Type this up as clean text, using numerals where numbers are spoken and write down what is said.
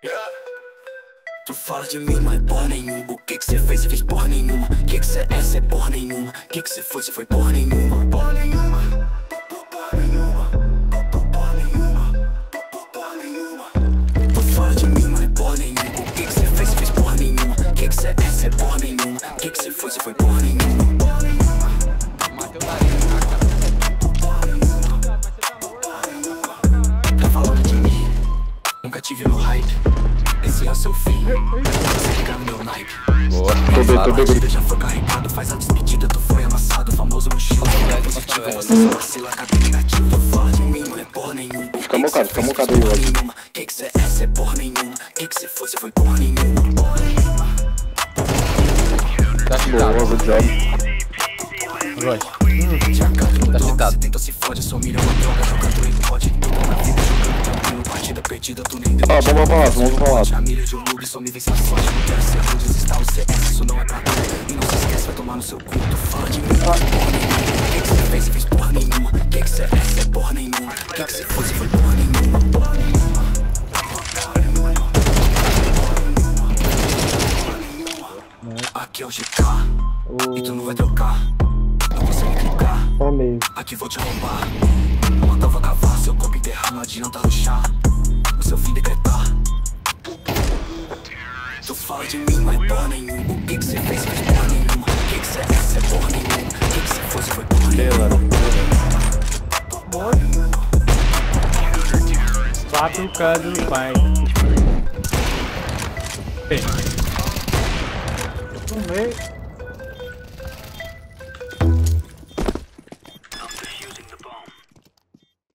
Tu fala de mim, mas porra nenhuma. O que cê fez, cê fez porra nenhuma. Que cê é, cê porra nenhuma. Que cê foi porra nenhuma. Porra nenhuma. Porra nenhuma. Porra nenhuma. Porra nenhuma. Tu fala de mim, mas porra nenhuma. O que cê fez, cê fez porra nenhuma. Que cê é, cê porra nenhuma. Que cê foi porra nenhuma. Porra nenhuma. Tá falando de mim, nunca tive no hype. Esse é o seu fim, você fica no meu naipe. Boa, tô bem. Já foi carregado, faz a despedida, tu foi amassado. Famoso mochila, positivo, você só vacila, cadê negativo? Tu fala de mim, não é porra nenhuma. Fica mocado aí, ó. Que cê é, cê porra nenhuma. Que cê foi porra nenhuma. Porra nenhuma. Tá chitado. Boa, good job. Tá chitado. Cê tenta se fode, sou milhão de droga, jogador e pode. Na vida jogando tranquilo, partida perdida, tu nem deu. Vamos pra lá. Família de um noob, só me vem sem sorte. Não quero ser rude, desistar o CS, isso não é pra tu. E não se esquece, vai tomar no seu cu. Tu fala de mim, porra nenhuma. Que cê fez, cê fez porra nenhuma. Que cê é, cê porra nenhuma. Que cê foi porra nenhuma. Porra nenhuma. Aqui é o GK, e tu não vai trocar. Não consegue clicar, aqui vou te arrombar. Manda vai cavar, seu corpo enterrar, não adianta ruxar. O seu fim decretar. Tu fala de mim, mas porra nenhuma. O que cê fez, fez porra nenhuma. Que cê é, cê porra nenhuma. Que cê foi porra nenhuma. 4K do pai. No meio.